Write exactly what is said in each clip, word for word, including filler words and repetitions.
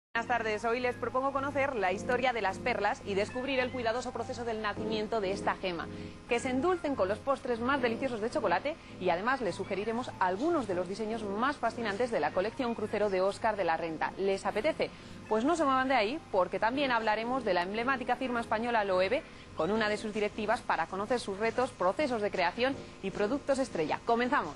Buenas tardes, hoy les propongo conocer la historia de las perlas y descubrir el cuidadoso proceso del nacimiento de esta gema, que se endulcen con los postres más deliciosos de chocolate y además les sugeriremos algunos de los diseños más fascinantes de la colección crucero de Óscar de la Renta. ¿Les apetece? Pues no se muevan de ahí, porque también hablaremos de la emblemática firma española Loewe, con una de sus directivas para conocer sus retos, procesos de creación y productos estrella. ¡Comenzamos!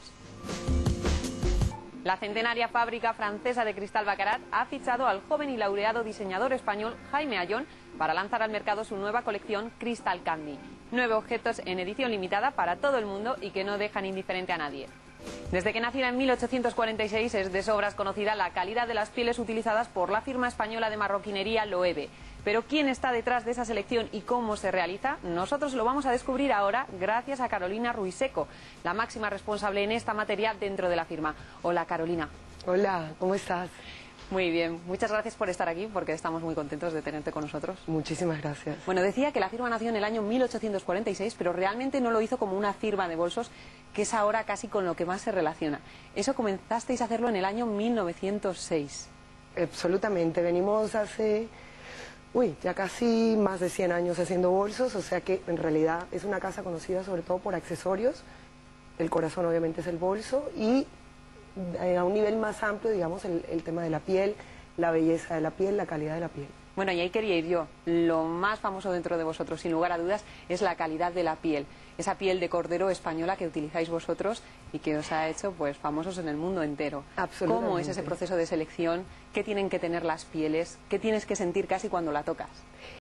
La centenaria fábrica francesa de cristal Baccarat ha fichado al joven y laureado diseñador español Jaime Ayón para lanzar al mercado su nueva colección Crystal Candy. Nueve objetos en edición limitada para todo el mundo y que no dejan indiferente a nadie. Desde que naciera en mil ochocientos cuarenta y seis es de sobras conocida la calidad de las pieles utilizadas por la firma española de marroquinería Loewe. Pero ¿quién está detrás de esa selección y cómo se realiza? Nosotros lo vamos a descubrir ahora gracias a Carolina Ruiseco, la máxima responsable en esta materia dentro de la firma. Hola, Carolina. Hola, ¿cómo estás? Muy bien, muchas gracias por estar aquí porque estamos muy contentos de tenerte con nosotros. Muchísimas gracias. Bueno, decía que la firma nació en el año mil ochocientos cuarenta y seis, pero realmente no lo hizo como una firma de bolsos, que es ahora casi con lo que más se relaciona. Eso comenzasteis a hacerlo en el año mil novecientos seis. Absolutamente, venimos hace, uy, ya casi más de cien años haciendo bolsos, o sea que en realidad es una casa conocida sobre todo por accesorios. El corazón obviamente es el bolso y a un nivel más amplio, digamos, el, el tema de la piel, la belleza de la piel, la calidad de la piel. Bueno, y ahí quería ir yo. Lo más famoso dentro de vosotros, sin lugar a dudas, es la calidad de la piel. Esa piel de cordero española que utilizáis vosotros y que os ha hecho pues famosos en el mundo entero. Absolutamente. ¿Cómo es ese proceso de selección? ¿Qué tienen que tener las pieles? ¿Qué tienes que sentir casi cuando la tocas?